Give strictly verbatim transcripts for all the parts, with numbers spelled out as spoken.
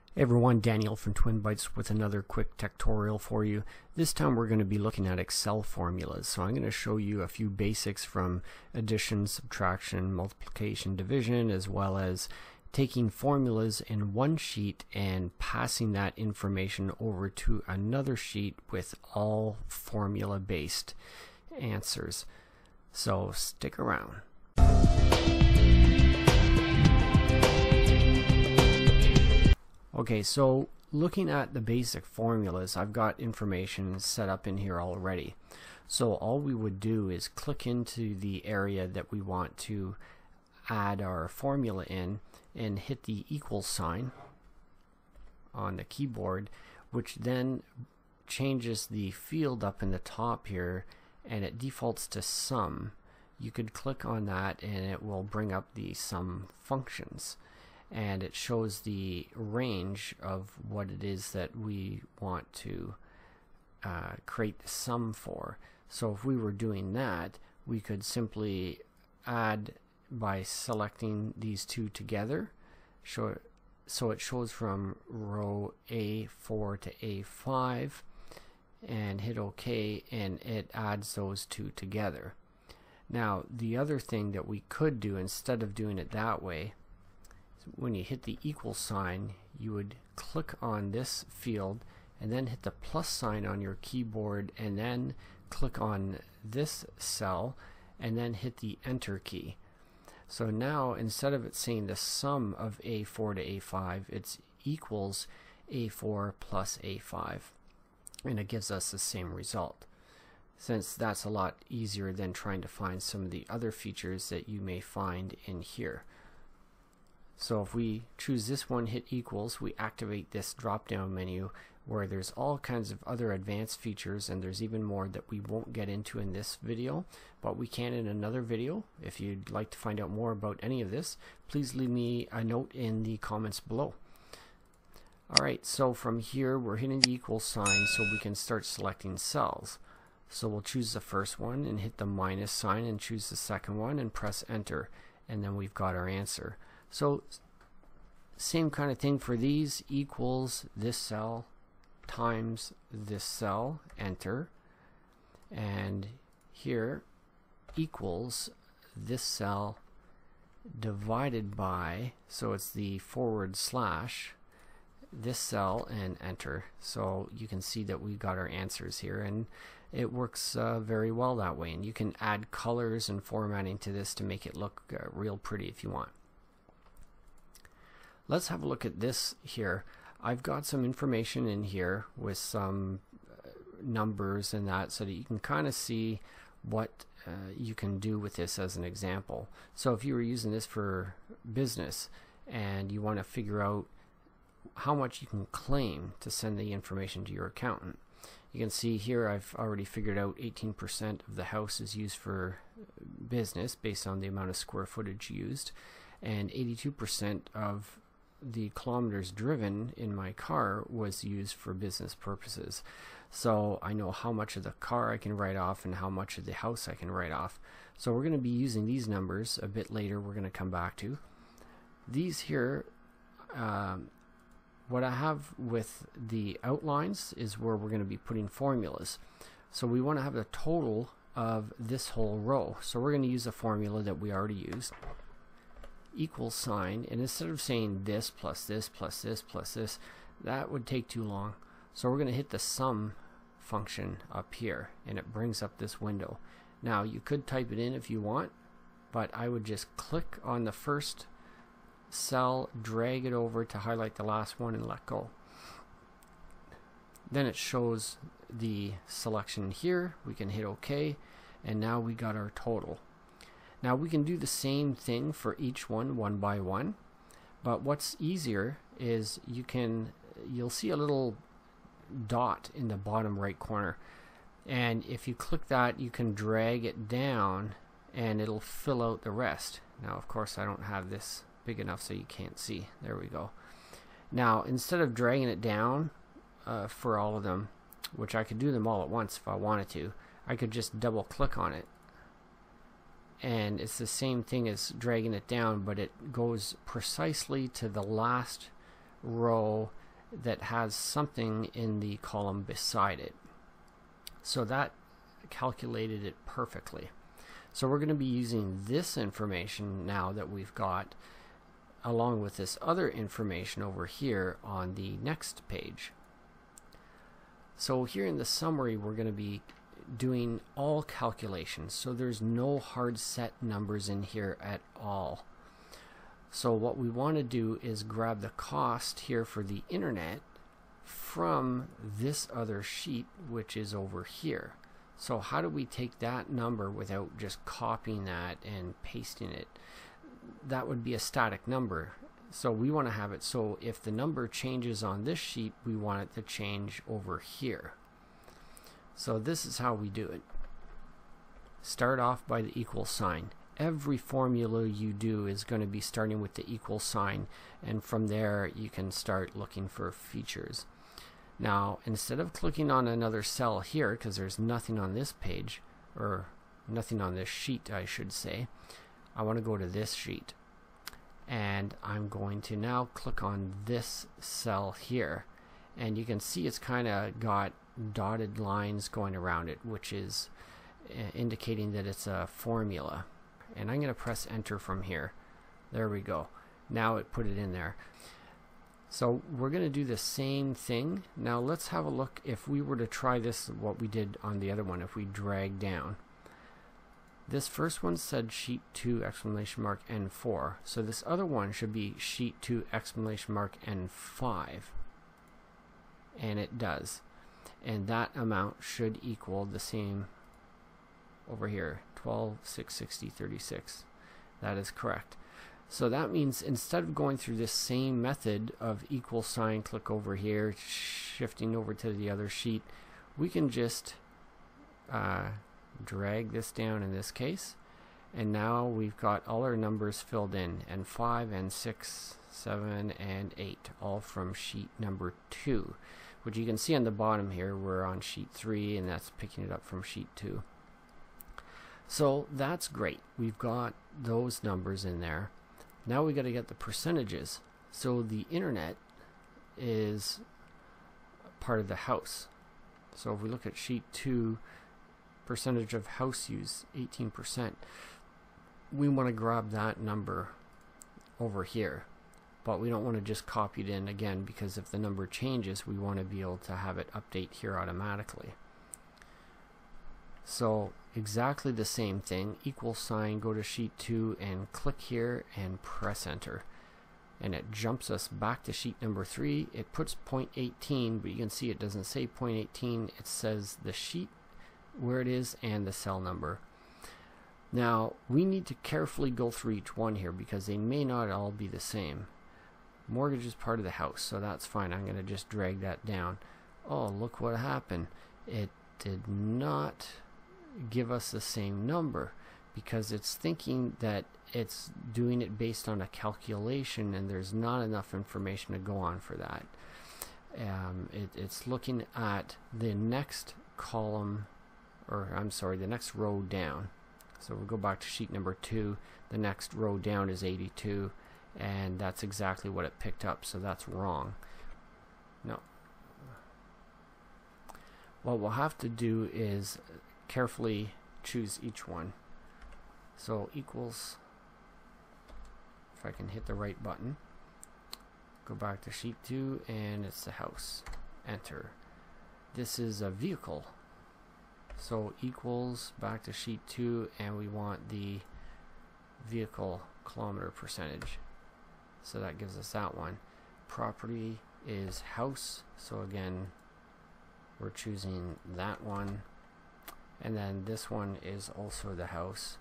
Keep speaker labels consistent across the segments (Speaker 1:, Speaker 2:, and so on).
Speaker 1: Hey everyone, Daniel from Twin Bytes with another quick tutorial for you. This time we're going to be looking at Excel formulas. So I'm going to show you a few basics from addition, subtraction, multiplication, division, as well as taking formulas in one sheet and passing that information over to another sheet with all formula based answers. So stick around. Okay, so looking at the basic formulas, I've got information set up in here already. So all we would do is click into the area that we want to add our formula in and hit the equal sign on the keyboard, which then changes the field up in the top here and it defaults to sum. You could click on that and it will bring up the sum functions. And it shows the range of what it is that we want to uh, create the sum for. So if we were doing that, we could simply add by selecting these two together. Show, so it shows from row A four to A five and hit OK, and it adds those two together. Now the other thing that we could do instead of doing it that way, when you hit the equal sign, you would click on this field and then hit the plus sign on your keyboard and then click on this cell and then hit the enter key. So now instead of it saying the sum of A four to A five, it's equals A four plus A five, and it gives us the same result. Since that's a lot easier than trying to find some of the other features that you may find in here. So if we choose this one, hit equals, we activate this drop down menu where there's all kinds of other advanced features, and there's even more that we won't get into in this video, but we can in another video. If you'd like to find out more about any of this, please leave me a note in the comments below. Alright, so from here we're hitting the equal sign so we can start selecting cells. So we'll choose the first one and hit the minus sign and choose the second one and press enter, and then we've got our answer. So same kind of thing for these, equals this cell times this cell, enter, and here equals this cell divided by, so it's the forward slash, this cell, and enter. So you can see that we've got our answers here, and it works uh, very well that way, and you can add colors and formatting to this to make it look uh, real pretty if you want. Let's have a look at this here. I've got some information in here with some uh, numbers and that so that you can kind of see what uh, you can do with this as an example. So if you were using this for business and you want to figure out how much you can claim to send the information to your accountant, you can see here I've already figured out eighteen percent of the house is used for business based on the amount of square footage used, and eighty-two percent of the kilometers driven in my car was used for business purposes. So I know how much of the car I can write off and how much of the house I can write off. So we're going to be using these numbers a bit later. We're going to come back to these here. Um, what I have with the outlines is where we're going to be putting formulas. So we want to have the total of this whole row. So we're going to use a formula that we already used. Equal sign, and instead of saying this plus this plus this plus this, that would take too long. So we're going to hit the sum function up here and it brings up this window. Now you could type it in if you want, but I would just click on the first cell, drag it over to highlight the last one and let go. Then it shows the selection here. We can hit OK, and now we got our total. Now we can do the same thing for each one one by one, but what's easier is you can you'll see a little dot in the bottom right corner, and if you click that you can drag it down and it'll fill out the rest. Now of course I don't have this big enough so you can't see. There we go. Now instead of dragging it down uh, for all of them, which I could do them all at once if I wanted to, I could just double click on it. And it's the same thing as dragging it down, but it goes precisely to the last row that has something in the column beside it. So that calculated it perfectly. So we're going to be using this information now that we've got, along with this other information over here on the next page. So here in the summary, we're going to be doing all calculations. So there's no hard set numbers in here at all. So what we want to do is grab the cost here for the internet from this other sheet, which is over here. So how do we take that number without just copying that and pasting it? That would be a static number. So we want to have it so if the number changes on this sheet, we want it to change over here. So this is how we do it. Start off by the equal sign. Every formula you do is going to be starting with the equal sign, and from there you can start looking for features. Now, instead of clicking on another cell here, because there's nothing on this page, or nothing on this sheet I should say, I want to go to this sheet, and I'm going to now click on this cell here, and you can see it's kind of got dotted lines going around it, which is uh, indicating that it's a formula. And I'm going to press enter from here. There we go. Now it put it in there. So we're going to do the same thing. Now let's have a look if we were to try this, what we did on the other one, if we drag down. This first one said sheet two exclamation mark N four. So this other one should be sheet two exclamation mark N five. And it does. And that amount should equal the same over here, twelve, six sixty, thirty-six. That is correct. So that means instead of going through this same method of equal sign, click over here, shifting over to the other sheet, we can just uh, drag this down in this case, and now we've got all our numbers filled in, and five and six, seven and eight, all from sheet number two, which you can see on the bottom here. We're on sheet three, and that's picking it up from sheet two. So that's great. We've got those numbers in there. Now we got to get the percentages. So the internet is part of the house. So if we look at sheet two, percentage of house use, eighteen percent. We want to grab that number over here. But we don't want to just copy it in again, because if the number changes, we want to be able to have it update here automatically. So exactly the same thing, equal sign, go to sheet two and click here and press enter. And it jumps us back to sheet number three. It puts zero point one eight, but you can see it doesn't say zero point one eight. It says the sheet where it is and the cell number. Now we need to carefully go through each one here because they may not all be the same. Mortgage is part of the house, so that's fine. I'm going to just drag that down. Oh, look what happened. It did not give us the same number because it's thinking that it's doing it based on a calculation, and there's not enough information to go on for that. Um, it, it's looking at the next column, or I'm sorry, the next row down. So we'll go back to sheet number two. The next row down is eighty-two, and that's exactly what it picked up, so that's wrong. No. What we'll have to do is carefully choose each one. So equals, if I can hit the right button, go back to sheet two, and it's the house. Enter. This is a vehicle. So equals, back to sheet two, and we want the vehicle kilometer percentage. So that gives us that one. Property is house, so again we're choosing that one. And then this one is also the house.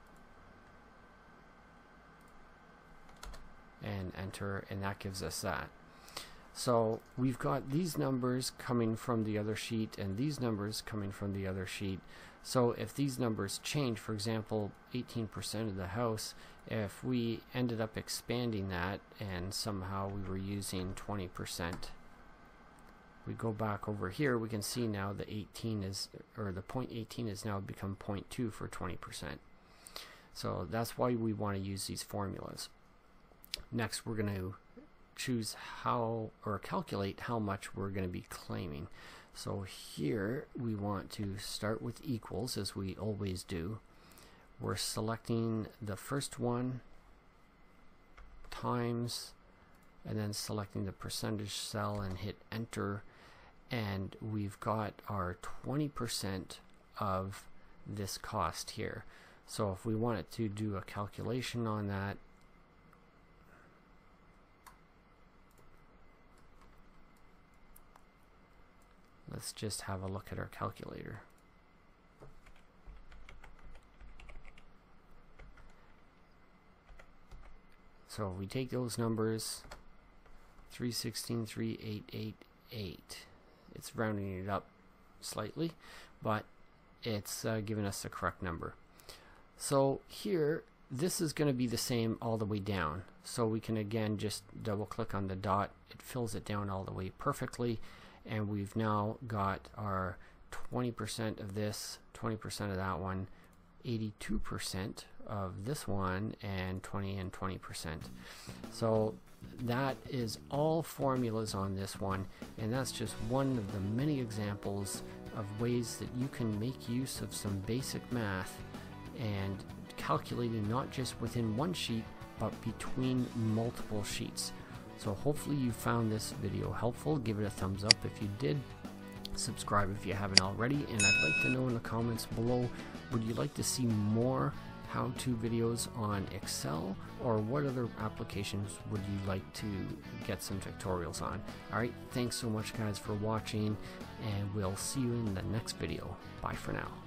Speaker 1: And enter, and that gives us that. So we've got these numbers coming from the other sheet and these numbers coming from the other sheet. So if these numbers change, for example, eighteen percent of the house, if we ended up expanding that and somehow we were using twenty percent, we go back over here, we can see now the eighteen is, or the zero point one eight has now become zero point two for twenty percent. So that's why we want to use these formulas. Next, we're going to choose how or calculate how much we're going to be claiming. So here we want to start with equals, as we always do. We're selecting the first one times, and then selecting the percentage cell and hit enter, and we've got our twenty percent of this cost here. So if we wanted to do a calculation on that, let's just have a look at our calculator. So if we take those numbers, three sixteen, three eight eight eight, it's rounding it up slightly, but it's uh, giving us the correct number. So here, this is going to be the same all the way down. So we can again just double click on the dot, it fills it down all the way perfectly, and we've now got our twenty percent of this, twenty percent of that one, eighty-two percent of this one, and twenty and twenty percent. So that is all formulas on this one, and that's just one of the many examples of ways that you can make use of some basic math and calculating not just within one sheet but between multiple sheets. So hopefully you found this video helpful. Give it a thumbs up if you did. Subscribe if you haven't already, and I'd like to know in the comments below, would you like to see more how-to videos on Excel, or what other applications would you like to get some tutorials on? Alright, thanks so much guys for watching, and we'll see you in the next video. Bye for now.